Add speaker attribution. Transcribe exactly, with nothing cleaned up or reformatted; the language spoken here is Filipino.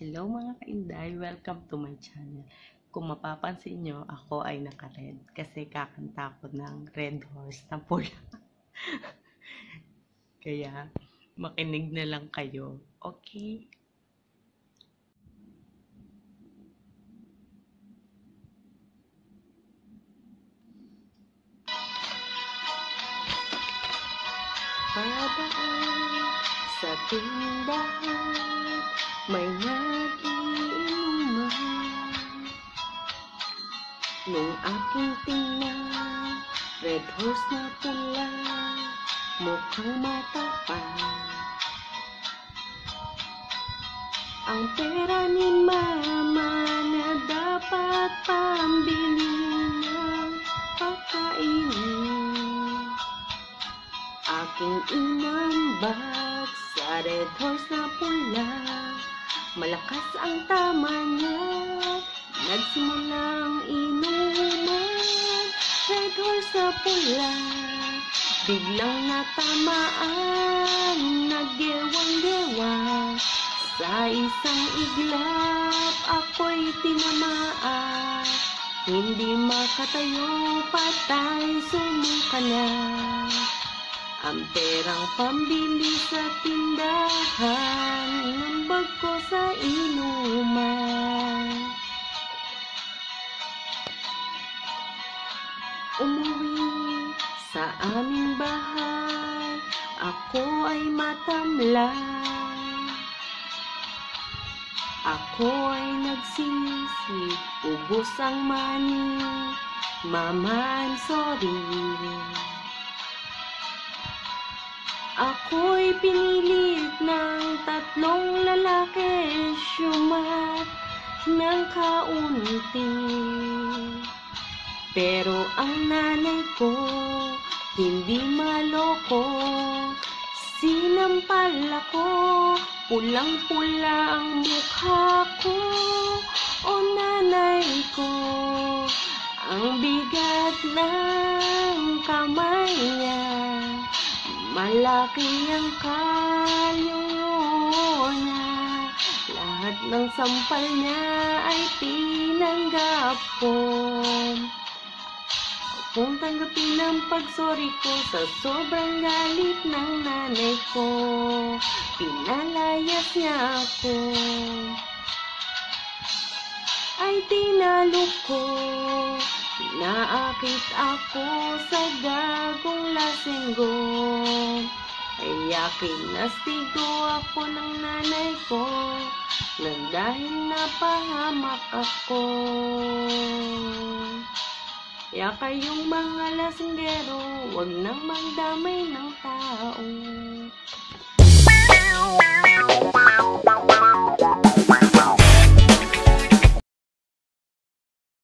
Speaker 1: Hello mga kainday! Welcome to my channel. Kung mapapansin nyo, ako ay naka-red kasi kakanta ko ng Red Horse na pula. Kaya makinig na lang kayo. Okay? Padaan sa tindahan, may nagiinuman. Nung aking tingnan, Red Horse na pula, mukhang matapang. Ang pera ni mama na dapat pambili ng pagkainin, aking inambag sa Red Horse na pula. Malakas ang tama niya, nagsimulang inuman. Red Horse na pula, biglang natamaan, naggewang-gewang. Sa isang iglap, ako'y tinamaan. Hindi makatayo, patay, sumuka na. Ang perang pambili sa tindahan, inambag ko sa inuman. Umuwi sa aming bahay, ako ay matamlay. Ako ay nagsisi, ubos ang money, mama, I'm sorry. Ako'y pinilit ng tatlong lalaki, syumat ng kaunti. Pero ang nanay ko, hindi maloko, sinampal ako, pulang-pula ang mukha ko. O nanay ko, ang bigat ng kamay niya, malaki ang kalyo niya. Lahat ng sampal niya ay tinanggap ko. Kung tanggapin ang pagsori ko sa sobrang galit ng nanay ko, pinalayas niya ako. Ay tinalo ko, naakit ako sa gagong lasenggo. Kaya kinastigo ako ng nanay ko, nang dahil napahamak ako. Kaya kayong mga lasenggero, wag nang magdamay ng tao.